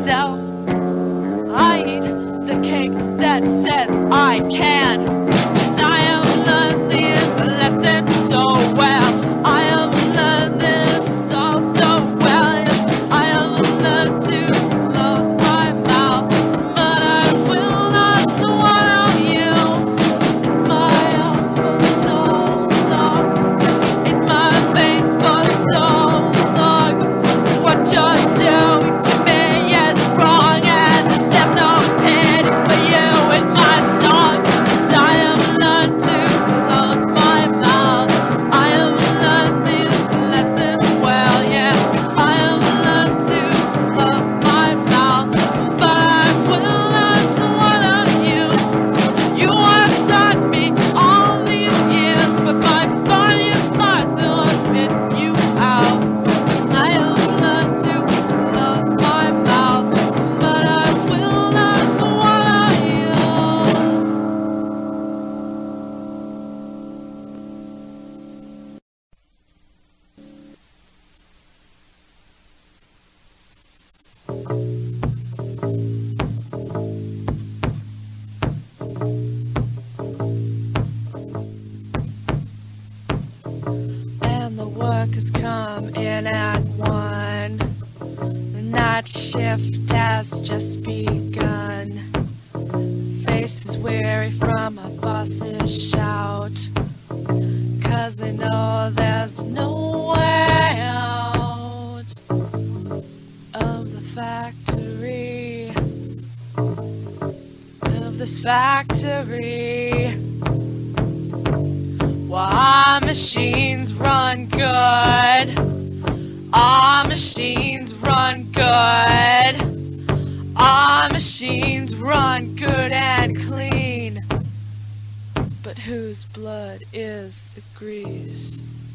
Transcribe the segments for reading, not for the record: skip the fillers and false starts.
myself. I eat the cake that says I can. 'Cause I have learned this lesson so well. I have learned this all so well. Yes, I have learned to close my mouth, but I will not swallow you in my arms for so long, in my veins for so long. What you're doing to me is wrong, and there's no pity for you in my song. 'Cause I have learned to close my mouth. I have learned these lessons well, yeah. I have learned to close my mouth, but I will not swallow you. You have taught me all these years, but my body is smart, so I spit you out. I have learned to close my mouth, but I will not swallow you. And the workers come in at 1. The night shift has just begun. Faces weary from our boss's shout, 'cause they know there's no way out of the factory, of this factory. Well, our machines run good. Our machines run good. Our machines run good and clean. But whose blood is the grease?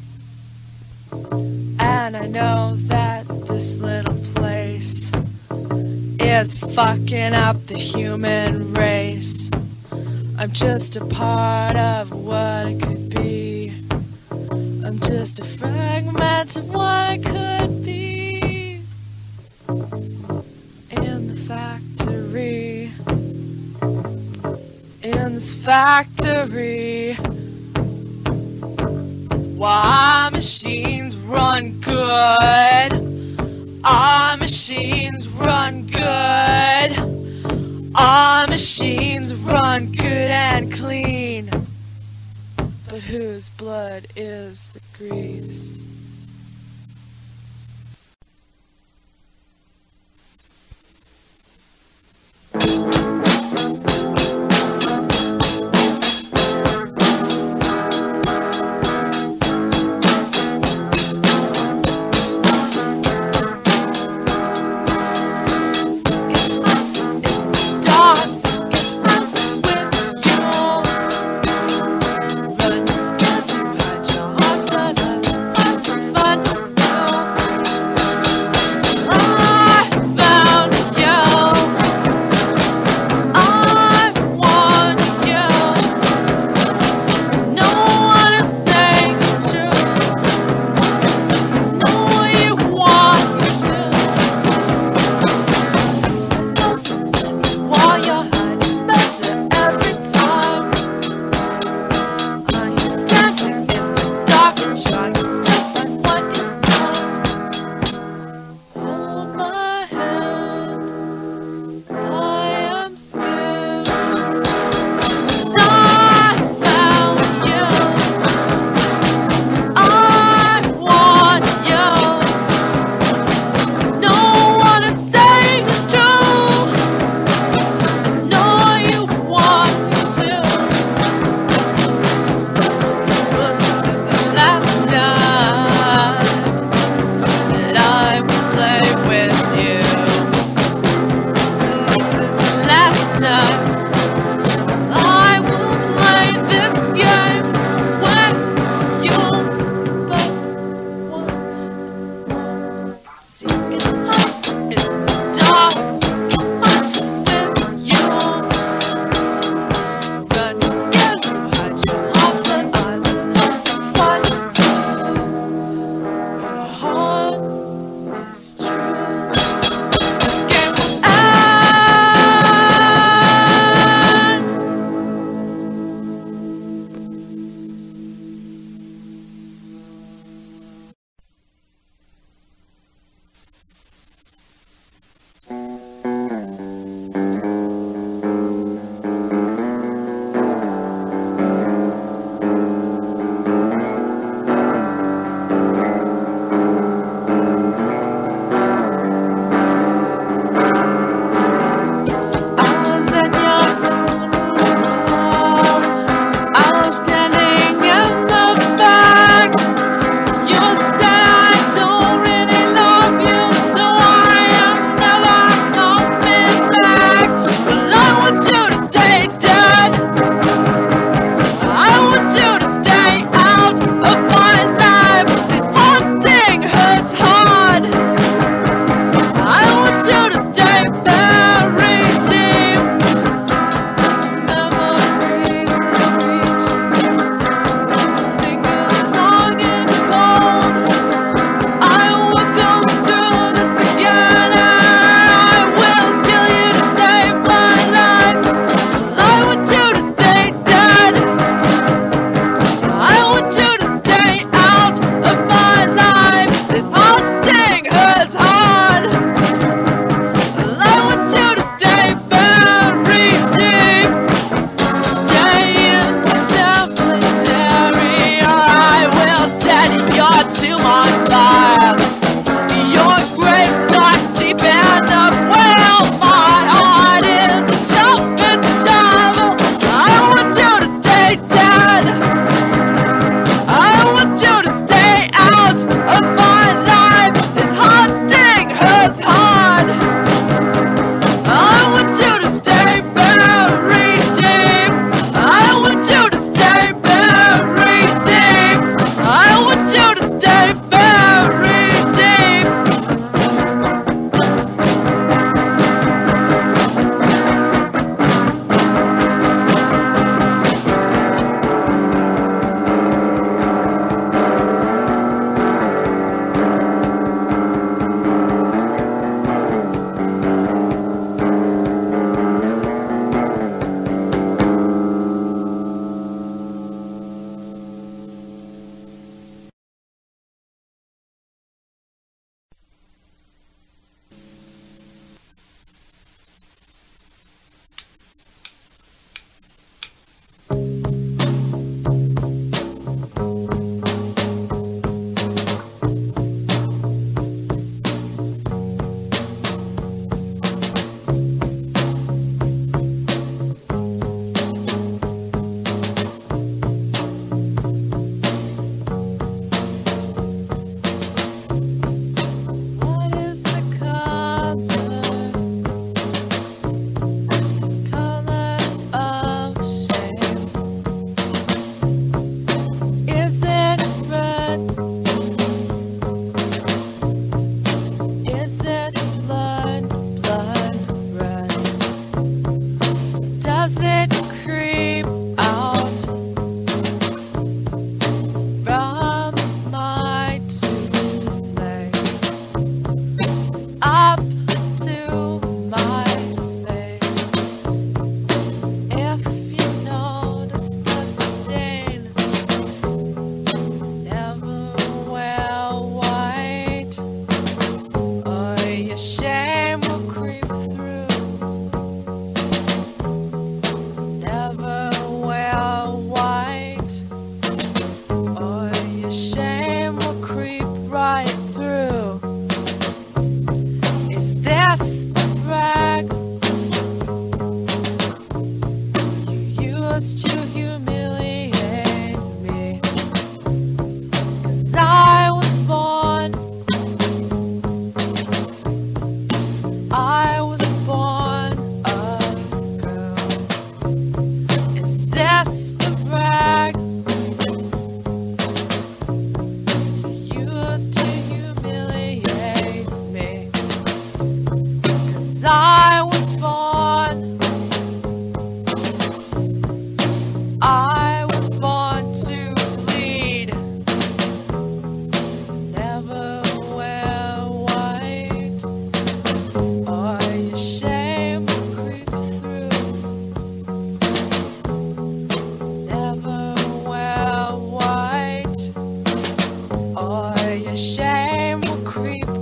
And I know that this little place is fucking up the human race. I'm just a part of what it could be. I'm just a fragment of what I could be. In the factory, in this factory. While our machines run good. Our machines run good. Our machines run good and clean. But whose blood is the grease?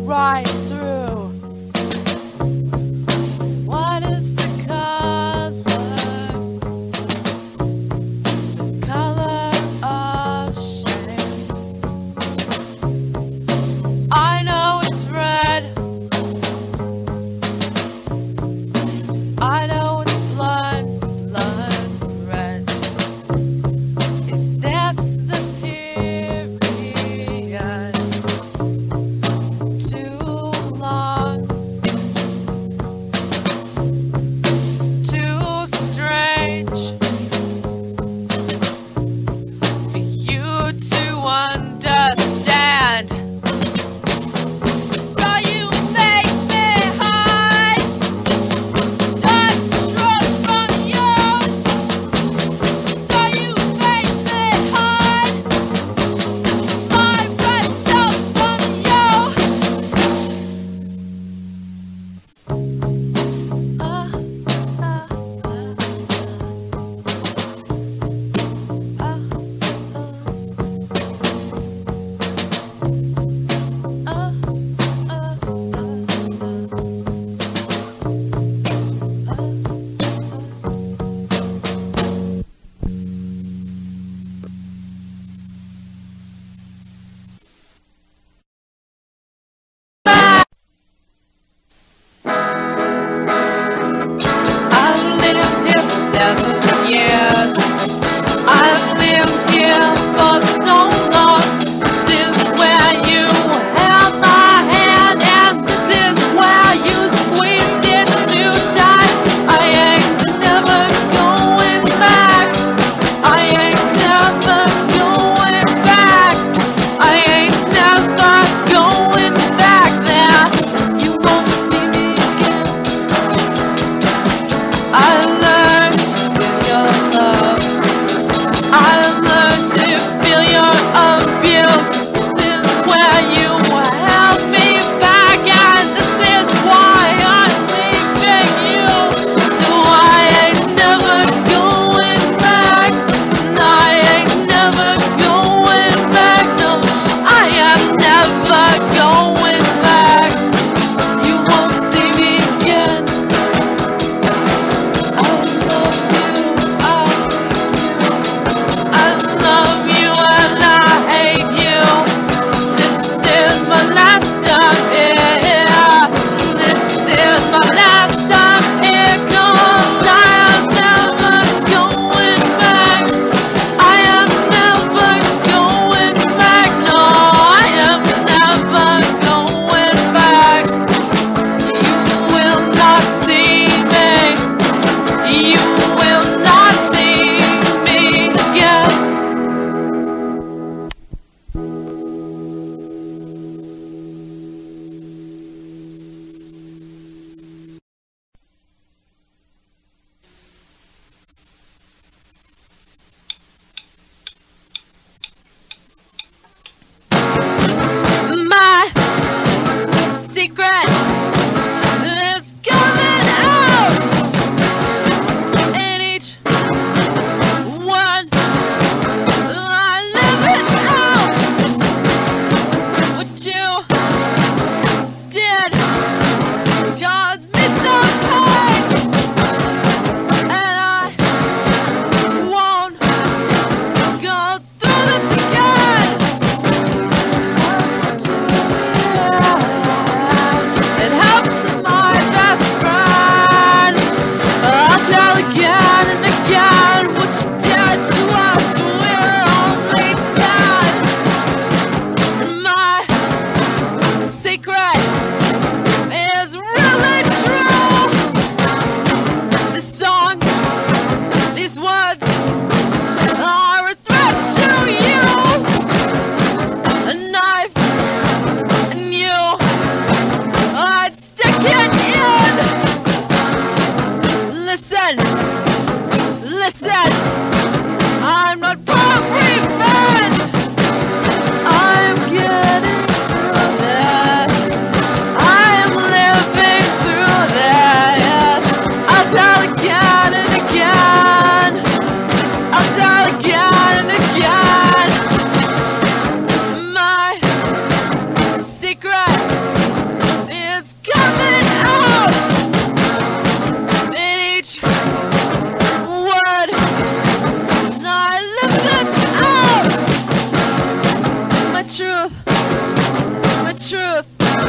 right through. What is the color? The color of shame. I know it's red. I know it's blood, blood red. Is this the period? Too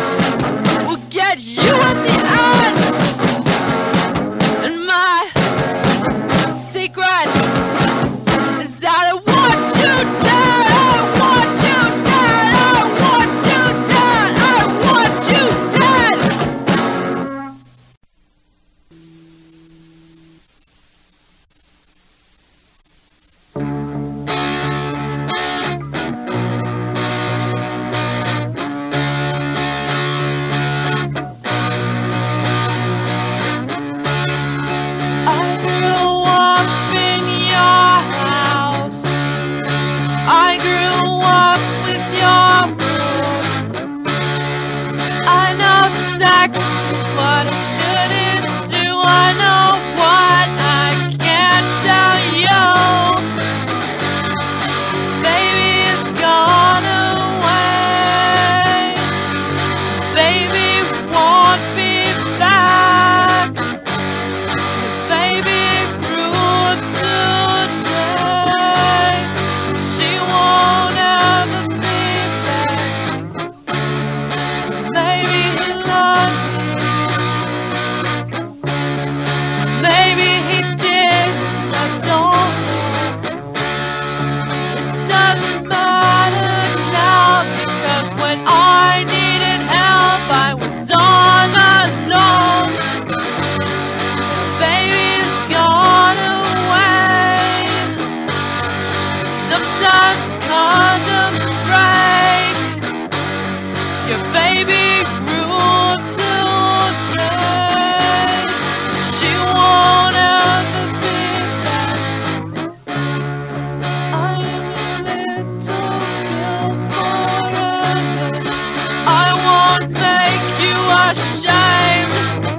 will get you in the end. And my secret is that I want you dead. I want you dead. I want you dead. I want you dead. I grew up in your house. I grew up with your rules. I know sex is what I shouldn't do. I know what I can't tell you. Baby is gone away. Baby won't be back. Baby grew up today. She won't ever be back. Maybe he loved me. Maybe he did. I don't know. It doesn't matter now, because when I needed help, I was all alone. Baby's gone away. Sometimes condoms break. Your baby grew up today. She won't ever be back. I am your little girl forever. I won't make you ashamed.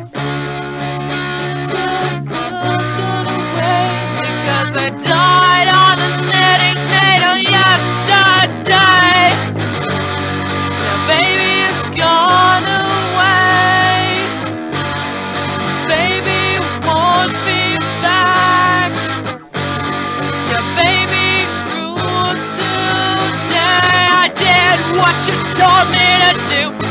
Girl's gonna wait because I died on the knitting needle yesterday. Now baby is gone away. Baby won't be back. Your baby grew up today. I did what you told me to do.